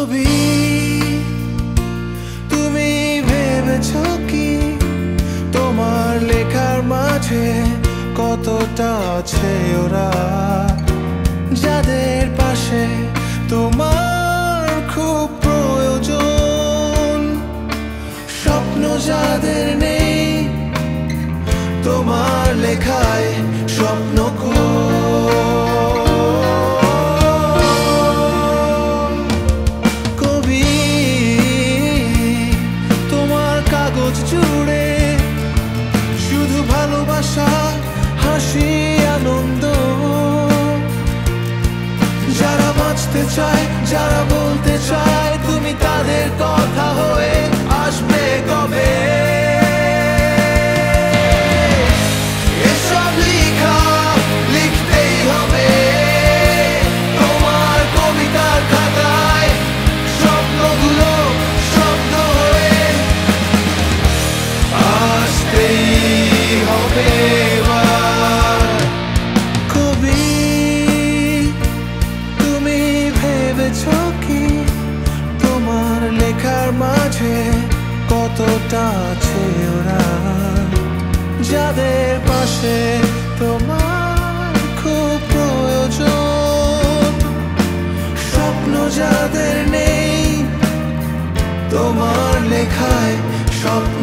কবি তুমি ভেবেছো কি তোমার লেখার মাঝে কতটা আছে ওরা যাদের পাশে তোমার খুব প্রয়োজন, স্বপ্ন যাদের নেই তোমার লেখায় স্বপ্ন কবি তোমার কাগজ জুড়ে শুধু ভালোবাসা, হাসি, আনন্দ। যারা বাঁচতে চায়, যারা বলতে চায় তুমি তাদের কথা হয়ে আসবে কবে? এসব লেখা লিখতেই হবে তোমার কবিতার খাতায়, স্বপ্নগুলো শব্দ হয়ে আসতেই হবে। কবি তুমি ভেবেছো কি তোমার লেখার মাঝে কতটা আছে ওরা যাদের পাশে তোমার খুব প্রয়োজন, স্বপ্ন যাদের নেই তোমার লেখায় স্বপ্ন